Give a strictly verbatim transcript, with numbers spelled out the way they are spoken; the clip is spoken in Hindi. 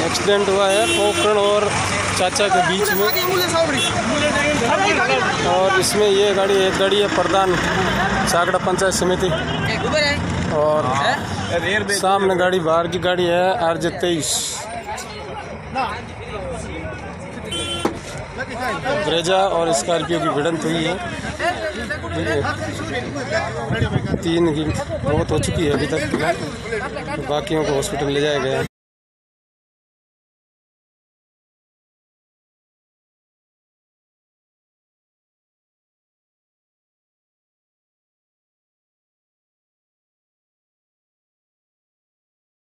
एक्सीडेंट हुआ है पोखरण और चाचा के बीच में। और इसमें ये गाड़ी एक गाड़ी है प्रधान सागड़ा पंचायत समिति और सामने गाड़ी बाहर की गाड़ी है आर जे तेईस ब्रेजा और स्कॉर्पियो की भिड़ंत हुई है। तीन की मौत हो चुकी है अभी तक, बाकियों को हॉस्पिटल ले जाया गया।